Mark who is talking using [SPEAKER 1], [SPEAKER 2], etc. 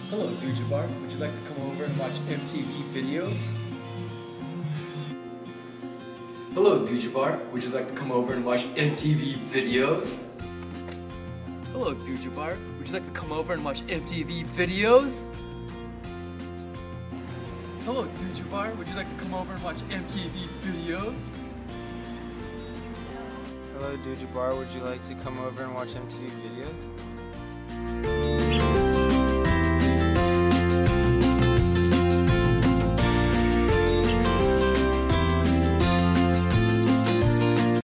[SPEAKER 1] Hello, Doojabar. Would you like to come over and watch MTV videos? Hello, Doojabar. Would you like to come over and watch MTV videos? Hello, Doojabar. Would you like to come over and watch MTV videos? Hello, Doojabar. Would you like to come over and watch MTV videos?
[SPEAKER 2] Hello, Doojabar. Would you like to come over and watch MTV videos?